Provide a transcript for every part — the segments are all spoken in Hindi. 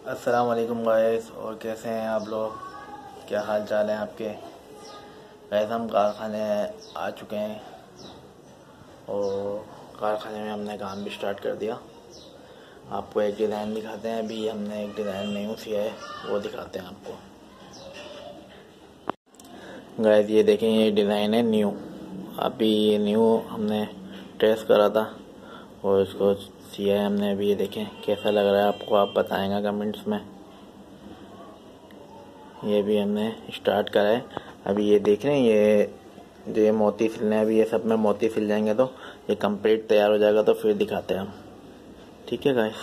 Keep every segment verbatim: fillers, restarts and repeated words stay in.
अस्सलाम वालेकुम गाइस, और कैसे हैं आप लोग? क्या हाल चाल है आपके? गाइस हम कारखाने आ चुके हैं और कारखाने में हमने काम भी स्टार्ट कर दिया। आपको एक डिज़ाइन दिखाते हैं। अभी हमने एक डिज़ाइन न्यू सिया है, वो दिखाते हैं आपको। गाइस ये देखें, ये डिज़ाइन है न्यू। अभी ये न्यू हमने टेस्ट करा था और इसको सिया है हमने। अभी ये देखें कैसा लग रहा है आपको, आप बताएंगे कमेंट्स में। ये भी हमने स्टार्ट करा है। अभी ये देख रहे हैं, ये जो ये मोती सिलने हैं, अभी ये सब में मोती सिल जाएंगे तो ये कंप्लीट तैयार हो जाएगा, तो फिर दिखाते हैं हम। ठीक है गाइस,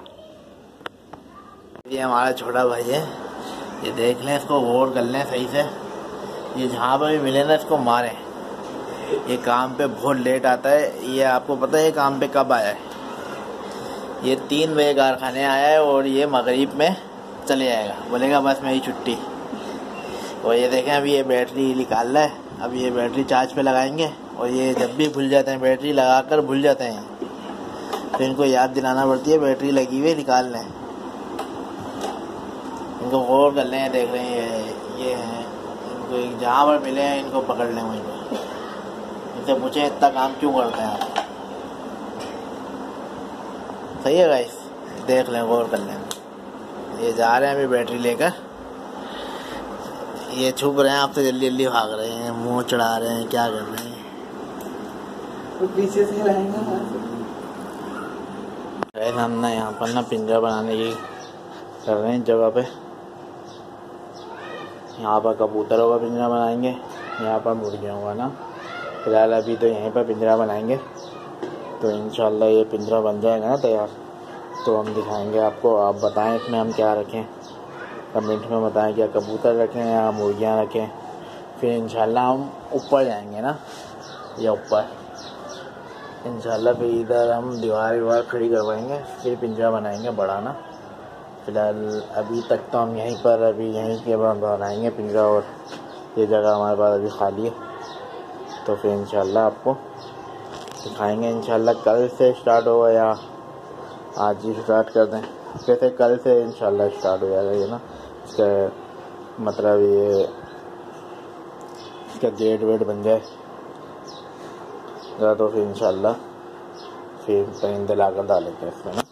ये हमारा छोटा भाई है। ये देख लें, इसको गौर कर लें सही से। ये जहाँ पर भी मिले ना इसको मारें। ये काम पे बहुत लेट आता है। ये आपको पता है ये काम पे कब आया है? ये तीन बजे कारखाने आया है और ये मगरिब में चले जाएगा, बोलेगा बस मेरी छुट्टी। और ये देखें, अभी ये बैटरी निकाल रहा है। अब ये बैटरी चार्ज पे लगाएंगे और ये जब भी भूल जाते हैं, बैटरी लगाकर भूल जाते हैं, तो इनको याद दिलाना पड़ती है बैटरी लगी हुई निकाल लें। इनको गौर कर लें। देख रहे हैं ये ये हैं, इनको जहाँ पर मिले हैं इनको पकड़ लें। वहीं पर इनसे पूछें इतना काम क्यों करते हैं आप। सही है गाइस, देख लें, गौर कर लें। ये जा रहे हैं अभी बैटरी लेकर। ये छुप रहे हैं आपसे, जल्दी जल्दी भाग रहे हैं, मुंह चढ़ा रहे हैं, क्या कर रहे हैं? तो पीछे से लाएंगे। हम ना यहाँ पर ना पिंजरा बनाने की कर रहे हैं जगह पे। यहाँ पर कबूतरों का पिंजरा बनाएंगे, यहाँ पर मुर्गियों का ना। फिलहाल अभी तो यहीं पर पिंजरा बनाएंगे, तो इंशाल्लाह ये पिंजरा बन जाएगा ना तैयार, तो हम दिखाएंगे आपको। आप बताएं इसमें हम क्या रखें, कमेंट में बताएं, क्या कबूतर रखें या मुर्गियाँ रखें। फिर इंशाल्लाह हम ऊपर जाएंगे ना, या ऊपर इंशाल्लाह फिर इधर हम दीवार वीवार खड़ी करवाएंगे, फिर पिंजरा बनाएंगे बड़ा ना। फिलहाल अभी तक तो हम यहीं पर अभी यहीं के बनाएंगे पिंजरा, और ये जगह हमारे पास अभी खाली है, तो फिर इंशाल्लाह आपको दिखाएंगे। इंशाल्लाह कल से स्टार्ट होगा या आज ही स्टार्ट कर दें? वैसे कल से इंशाल्लाह स्टार्ट हो जाएगा ये ना। इसका मतलब ये इसका गेट वेट बन जाए तो फिर इंशाल्लाह फिर परिंदे लाकर डालेंगे इसमें ना।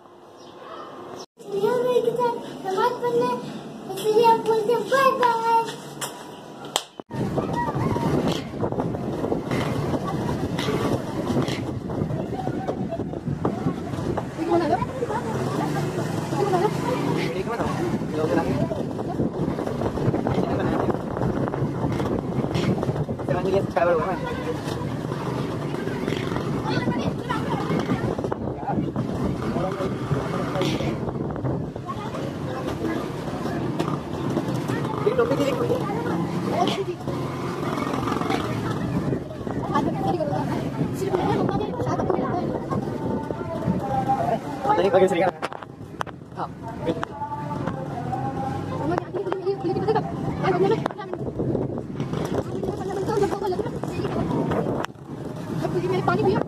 पानी पिया।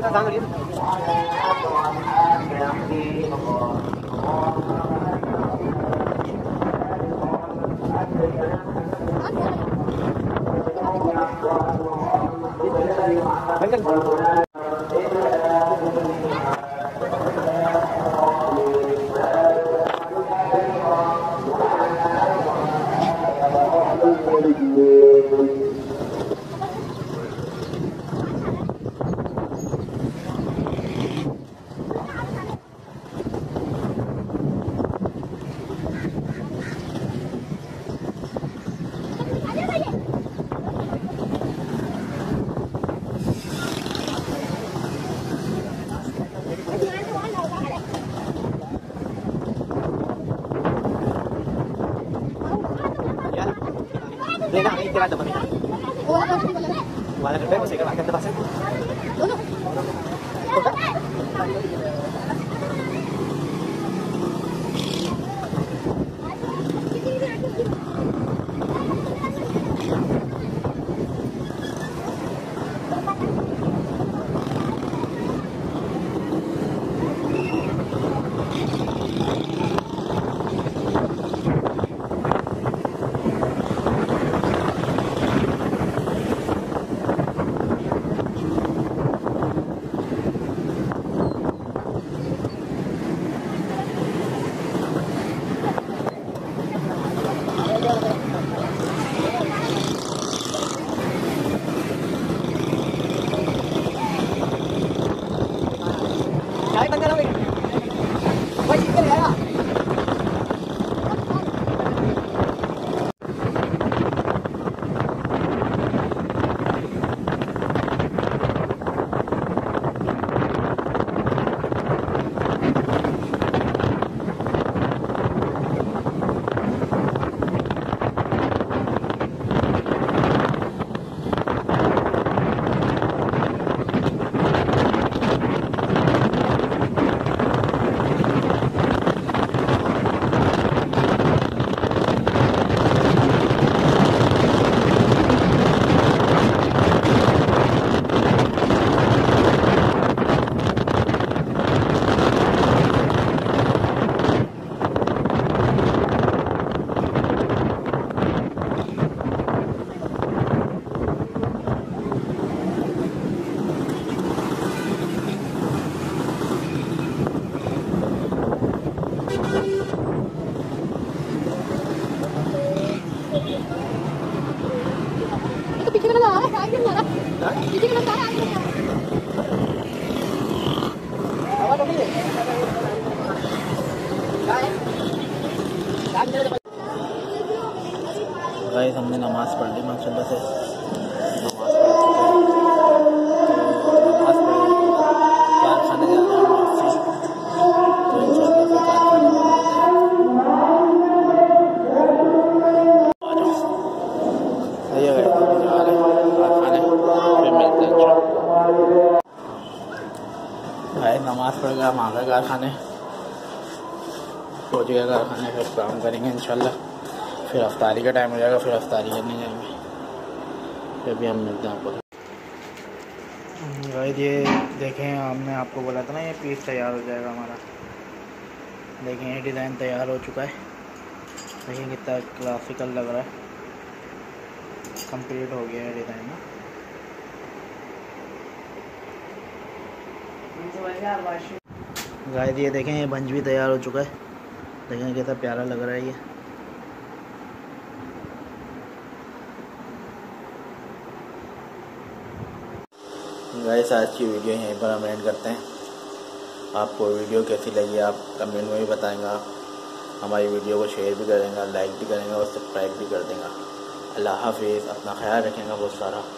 Lena, ini kira dapat ini. Wala ganda mo sige, maganda ba sa? Guys हमने नमाज पढ़ ली माशाल्लाह से, नमाज पढ़ चुके हैं। तो नमाज पढ़ कारखाने जा रहे हैं मस्जिद, तो इंशाल्लाह फिर कारखाने में सही है जा रहे हैं कारखाने, फिर मिलते हैं इंशाल्लाह। भाई नमाज पढ़ गया, हम आ गए कारखाने, पहुँच गए कारखाने, फिर काम करेंगे इंशाल्लाह। फिर अफ्तारी का टाइम हो जाएगा, फिर अफ्तारी करने जाएंगे, फिर भी हम मिलते हैं आपको। गाइस ये देखें, हमने आपको बोला था ना ये पीस तैयार हो जाएगा हमारा। देखें ये डिज़ाइन तैयार हो चुका है, देखें कितना क्लासिकल लग रहा है, कंप्लीट हो गया है डिज़ाइन ना। गाइस ये देखें ये बंच भी तैयार हो चुका है, देखें कैसा प्यारा लग रहा है ये। गाइस आज की वीडियो यहीं पर हम एंड करते हैं। आपको वीडियो कैसी लगी आप कमेंट में भी बताएंगा, हमारी वीडियो को शेयर भी करेंगे, लाइक भी करेंगे और सब्सक्राइब भी कर देंगे। अल्लाह हाफिज़, अपना ख्याल रखेंगे बहुत सारा।